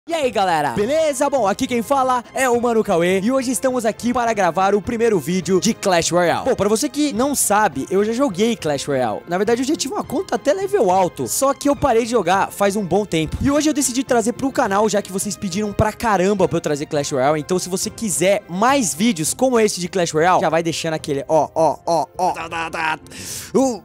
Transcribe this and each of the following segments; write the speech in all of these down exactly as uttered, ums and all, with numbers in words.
E aí galera, beleza? Bom, aqui quem fala é o Mano Cauê e hoje estamos aqui para gravar o primeiro vídeo de Clash Royale. Bom, pra você que não sabe, eu já joguei Clash Royale. Na verdade eu já tive uma conta até level alto, só que eu parei de jogar faz um bom tempo. E hoje eu decidi trazer pro canal, já que vocês pediram pra caramba pra eu trazer Clash Royale. Então se você quiser mais vídeos como esse de Clash Royale, já vai deixando aquele ó, ó, ó, ó. Uh,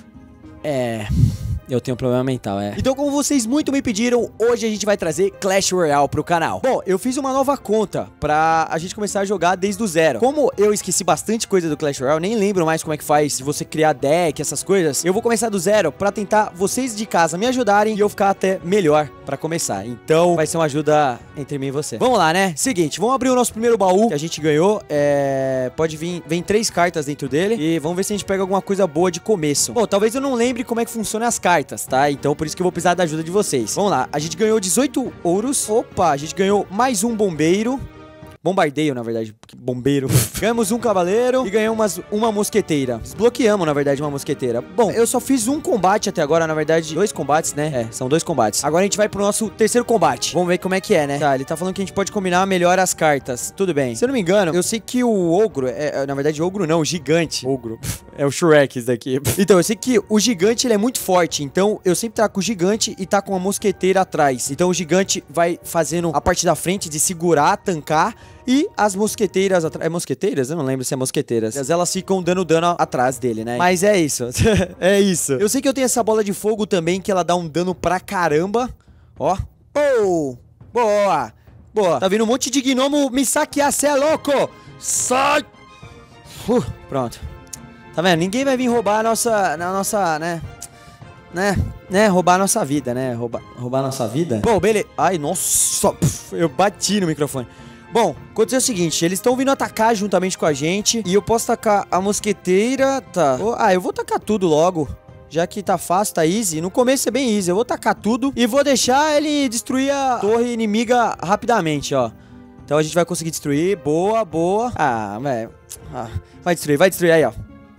é... Eu tenho um problema mental, é. Então, como vocês muito me pediram, hoje a gente vai trazer Clash Royale pro canal. Bom, eu fiz uma nova conta pra a gente começar a jogar desde o zero. Como eu esqueci bastante coisa do Clash Royale, nem lembro mais como é que faz se você criar deck, essas coisas, eu vou começar do zero pra tentar vocês de casa me ajudarem e eu ficar até melhor pra começar. Então, vai ser uma ajuda entre mim e você. Vamos lá, né? Seguinte, vamos abrir o nosso primeiro baú que a gente ganhou. É... Pode vir... Vem três cartas dentro dele e vamos ver se a gente pega alguma coisa boa de começo. Bom, talvez eu não lembre como é que funciona as cartas, tá? Então por isso que eu vou precisar da ajuda de vocês. Vamos lá, a gente ganhou dezoito ouros. Opa, a gente ganhou mais um bombeiro. Bombardeio, na verdade, bombeiro. Ganhamos um cavaleiro e ganhamos umas, uma mosqueteira. Desbloqueamos, na verdade, uma mosqueteira. Bom, eu só fiz um combate até agora, na verdade, dois combates, né? É, são dois combates. Agora a gente vai pro nosso terceiro combate. Vamos ver como é que é, né? Tá, ele tá falando que a gente pode combinar melhor as cartas. Tudo bem. Se eu não me engano, eu sei que o ogro, é, na verdade, ogro não, gigante. Ogro. É o Shrek isso daqui. Então, eu sei que o gigante, ele é muito forte. Então, eu sempre taco o gigante e taco uma mosqueteira atrás. Então, o gigante vai fazendo a parte da frente de segurar, tancar. E as mosqueteiras atrás... É mosqueteiras? Eu não lembro se é mosqueteiras. Elas ficam dando dano atrás dele, né? Mas é isso. É isso. Eu sei que eu tenho essa bola de fogo também, que ela dá um dano pra caramba. Ó. Oh! Boa! Boa. Tá vindo um monte de gnomo me saquear, cê é louco! Sai! Uh, pronto. Tá vendo? Ninguém vai vir roubar a nossa... Na nossa, né? Né? Né? Roubar a nossa vida, né? Roubar, roubar a nossa vida? Bom, beleza. Ai, nossa. Eu bati no microfone. Bom, aconteceu o seguinte, eles estão vindo atacar juntamente com a gente e eu posso tacar a mosqueteira, tá? Oh, ah, eu vou tacar tudo logo, já que tá fácil, tá easy. No começo é bem easy, eu vou tacar tudo e vou deixar ele destruir a torre inimiga rapidamente, ó. Então a gente vai conseguir destruir, boa, boa. Ah, velho, ah, vai destruir, vai destruir aí, ó.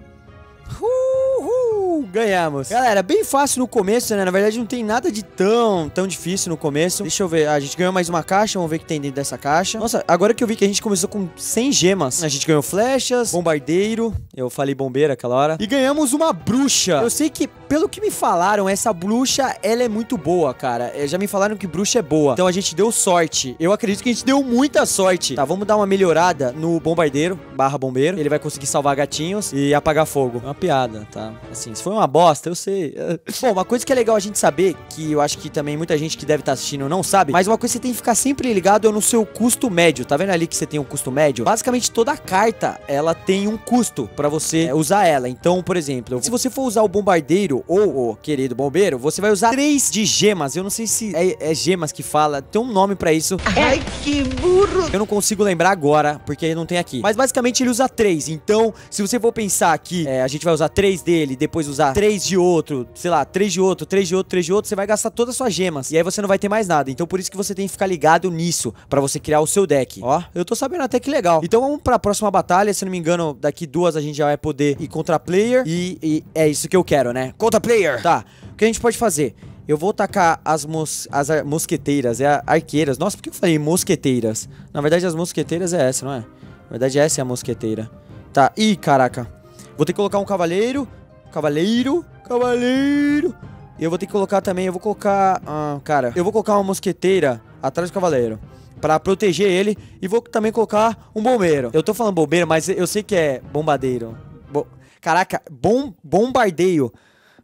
Ganhamos. Galera, bem fácil no começo, né? Na verdade não tem nada de tão, tão difícil no começo. Deixa eu ver. Ah, a gente ganhou mais uma caixa. Vamos ver o que tem dentro dessa caixa. Nossa, agora que eu vi que a gente começou com cem gemas. A gente ganhou flechas, bombardeiro. Eu falei bombeiro aquela hora. E ganhamos uma bruxa. Eu sei que, pelo que me falaram, essa bruxa, ela é muito boa, cara. Já me falaram que bruxa é boa. Então a gente deu sorte. Eu acredito que a gente deu muita sorte. Tá, vamos dar uma melhorada no bombardeiro, barra bombeiro. Ele vai conseguir salvar gatinhos e apagar fogo. É uma piada, tá? Assim, se for uma bosta, eu sei. Bom, uma coisa que é legal a gente saber, que eu acho que também muita gente que deve estar assistindo não sabe, mas uma coisa que você tem que ficar sempre ligado é no seu custo médio. Tá vendo ali que você tem um custo médio? Basicamente toda carta, ela tem um custo pra você é, usar ela. Então, por exemplo, se você for usar o bombardeiro ou o querido bombeiro, você vai usar três de gemas. Eu não sei se é, é gemas que fala, tem um nome pra isso. Ai, que burro! Eu não consigo lembrar agora, porque não tem aqui. Mas basicamente ele usa três. Então, se você for pensar que é, a gente vai usar três dele, depois usar três de outro, sei lá, três de outro, três de outro, três de outro, você vai gastar todas as suas gemas. E aí você não vai ter mais nada. Então por isso que você tem que ficar ligado nisso, pra você criar o seu deck. Ó, eu tô sabendo até que legal. Então vamos pra próxima batalha. Se não me engano, daqui duas a gente já vai poder ir contra player. E, e é isso que eu quero, né? Contra player! Tá, o que a gente pode fazer? Eu vou tacar as, mos as mosqueteiras, é arqueiras. Nossa, por que eu falei mosqueteiras? Na verdade as mosqueteiras é essa, não é? Na verdade essa é a mosqueteira. Tá, ih, caraca. Vou ter que colocar um cavaleiro. Cavaleiro, cavaleiro. E eu vou ter que colocar também, eu vou colocar... Ah, cara, eu vou colocar uma mosqueteira atrás do cavaleiro pra proteger ele. E vou também colocar um bombeiro. Eu tô falando bombeiro, mas eu sei que é bombadeiro. Bo... Caraca, bom, bombardeio.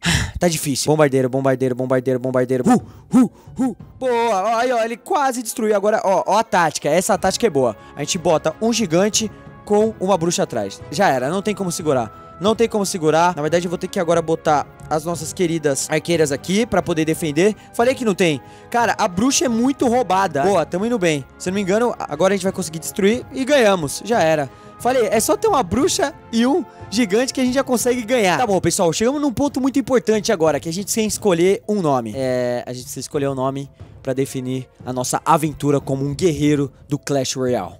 Tá difícil. Bombardeiro, bombardeiro, bombardeiro, bombardeiro. Uh, uh, uh. Boa, aí ó, ele quase destruiu. Agora, ó, ó a tática, essa tática é boa. A gente bota um gigante com uma bruxa atrás. Já era, não tem como segurar. Não tem como segurar. Na verdade, eu vou ter que agora botar as nossas queridas arqueiras aqui pra poder defender. Falei que não tem. Cara, a bruxa é muito roubada. Boa, tamo indo bem. Se eu não me engano, agora a gente vai conseguir destruir e ganhamos. Já era. Falei, é só ter uma bruxa e um gigante que a gente já consegue ganhar. Tá bom, pessoal, chegamos num ponto muito importante agora, que a gente tem que escolher um nome. É, a gente precisa escolher um nome pra definir a nossa aventura como um guerreiro do Clash Royale.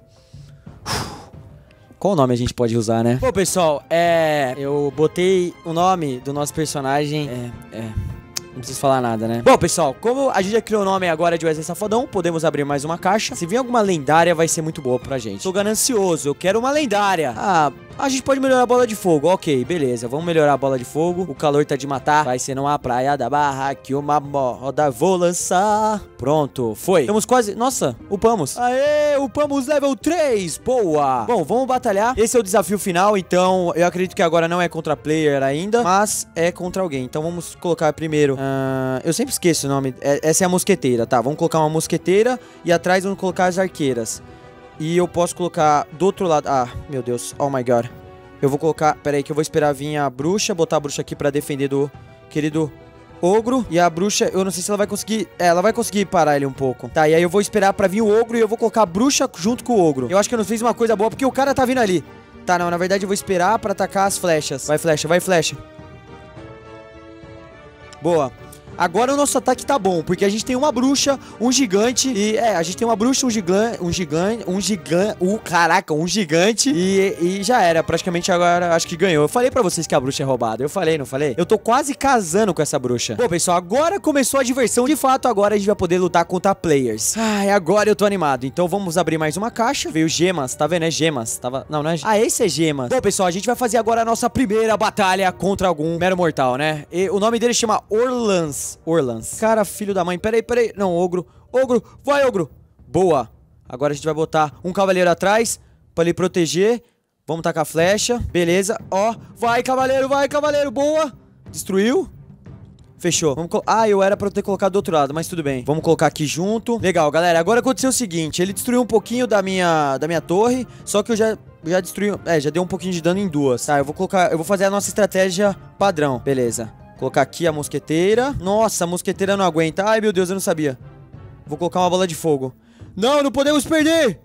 Qual nome a gente pode usar, né? Bom, pessoal, é... eu botei o nome do nosso personagem... É... é... Não preciso falar nada, né? Bom, pessoal, como a gente já criou o nome agora de Wesley Safadão, podemos abrir mais uma caixa. Se vir alguma lendária, vai ser muito boa pra gente. Tô ganancioso, eu quero uma lendária. Ah, a gente pode melhorar a bola de fogo. Ok, beleza, vamos melhorar a bola de fogo. O calor tá de matar. Vai ser numa praia da barra que uma moda vou lançar. Pronto, foi. Estamos quase... Nossa, upamos. Aê, upamos level três. Boa. Bom, vamos batalhar. Esse é o desafio final, então eu acredito que agora não é contra player ainda, mas é contra alguém. Então vamos colocar primeiro... Uh, eu sempre esqueço o nome. É, essa é a mosqueteira, tá? Vamos colocar uma mosqueteira e atrás vamos colocar as arqueiras. E eu posso colocar do outro lado... Ah, meu Deus. Oh my god. Eu vou colocar... Pera aí que eu vou esperar vir a bruxa. Botar a bruxa aqui pra defender do querido ogro. E a bruxa, eu não sei se ela vai conseguir... É, ela vai conseguir parar ele um pouco. Tá, e aí eu vou esperar pra vir o ogro e eu vou colocar a bruxa junto com o ogro. Eu acho que eu não fiz uma coisa boa porque o cara tá vindo ali. Tá, não, na verdade eu vou esperar pra atacar as flechas. Vai flecha, vai flecha. Boa. Agora o nosso ataque tá bom, porque a gente tem uma bruxa, um gigante e... É, a gente tem uma bruxa, um gigante, um gigante, um gigante... Uh, caraca, um gigante e, e já era, praticamente agora acho que ganhou. Eu falei pra vocês que a bruxa é roubada, eu falei, não falei? Eu tô quase casando com essa bruxa. Bom, pessoal, agora começou a diversão. De fato, agora a gente vai poder lutar contra players. Ai, agora eu tô animado. Então vamos abrir mais uma caixa. Veio gemas, tá vendo? É gemas. Tava... Não, não é... Ah, esse é gemas. Bom, pessoal, a gente vai fazer agora a nossa primeira batalha contra algum mero mortal, né? E o nome dele chama Orlans. Orlans. Cara, filho da mãe. Peraí, peraí. Não, ogro. Ogro. Vai, ogro. Boa. Agora a gente vai botar um cavaleiro atrás pra ele proteger. Vamos tacar a flecha. Beleza. Ó. Vai, cavaleiro. Vai, cavaleiro. Boa. Destruiu. Fechou. Vamos colo... Ah, eu era pra eu ter colocado do outro lado, mas tudo bem. Vamos colocar aqui junto. Legal, galera. Agora aconteceu o seguinte. Ele destruiu um pouquinho da minha, da minha torre. Só que eu já... Já destruiu... É, já deu um pouquinho de dano em duas. Tá, eu vou colocar... Eu vou fazer a nossa estratégia padrão. Beleza. Colocar aqui a mosqueteira. Nossa, a mosqueteira não aguenta. Ai, meu Deus, eu não sabia. Vou colocar uma bola de fogo. Não, não podemos perder.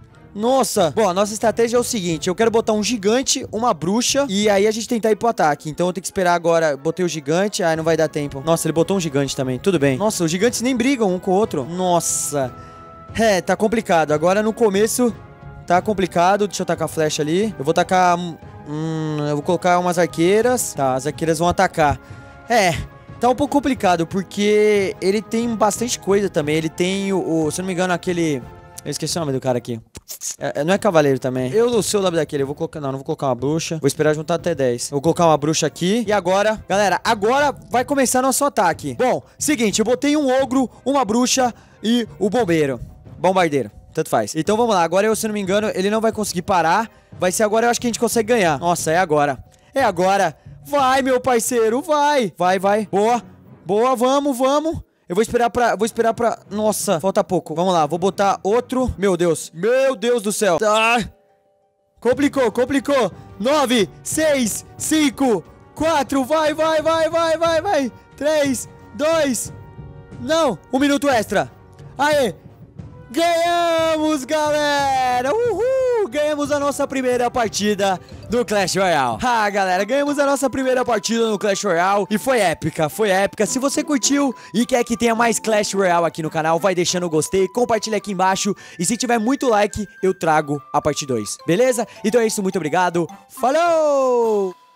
Nossa. Bom, a nossa estratégia é o seguinte. Eu quero botar um gigante, uma bruxa. E aí a gente tentar ir pro ataque. Então eu tenho que esperar agora. Botei o gigante. Ai, não vai dar tempo. Nossa, ele botou um gigante também. Tudo bem. Nossa, os gigantes nem brigam um com o outro. Nossa. É, tá complicado. Agora no começo tá complicado. Deixa eu tacar a flecha ali. Eu vou tacar... Hum, eu vou colocar umas arqueiras. Tá, as arqueiras vão atacar. É, tá um pouco complicado, porque ele tem bastante coisa também. Ele tem o, o se eu não me engano, aquele... Eu esqueci o nome do cara aqui. É, não é cavaleiro também. Eu não sei o nome daquele. Eu vou colocar... Não, não vou colocar uma bruxa. Vou esperar juntar até dez. Eu vou colocar uma bruxa aqui. E agora... Galera, agora vai começar nosso ataque. Bom, seguinte. Eu botei um ogro, uma bruxa e o bombeiro. Bombardeiro. Tanto faz. Então vamos lá. Agora eu, se não me engano, ele não vai conseguir parar. Vai ser agora, eu acho que a gente consegue ganhar. Nossa, é agora. É agora. Vai, meu parceiro, vai. Vai, vai. Boa. Boa, vamos, vamos. Eu vou esperar pra... Vou esperar pra... Nossa, falta pouco. Vamos lá, vou botar outro... Meu Deus. Meu Deus do céu. Ah. Complicou, complicou. Nove, seis, cinco, quatro. Vai, vai, vai, vai, vai, vai. Três, dois. Não. Um minuto extra. Aê. Ganhamos, galera! Uhul! Ganhamos a nossa primeira partida do Clash Royale. Ah, galera, ganhamos a nossa primeira partida no Clash Royale e foi épica, foi épica. Se você curtiu e quer que tenha mais Clash Royale aqui no canal, vai deixando o gostei, compartilha aqui embaixo e se tiver muito like, eu trago a parte dois, beleza? Então é isso, muito obrigado, falou!